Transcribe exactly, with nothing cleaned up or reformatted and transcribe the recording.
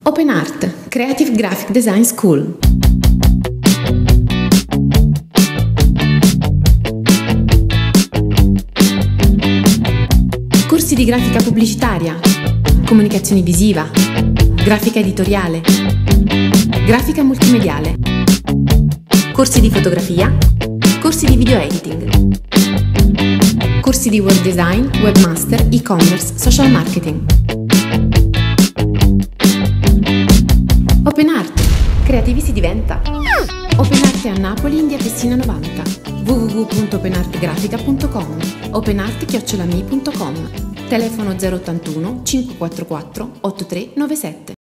Open Art, Creative Graphic Design School. Corsi di grafica pubblicitaria, comunicazione visiva, grafica editoriale, grafica multimediale, corsi di fotografia, corsi di video editing, corsi di web design, webmaster, e-commerce, social marketing. Open Art, creativi si diventa. Open Art è a Napoli in via Tessina novanta. w w w punto open art grafica punto com, openart chiocciola mi punto com, telefono zero ottantuno cinque quattro quattro otto tre nove sette.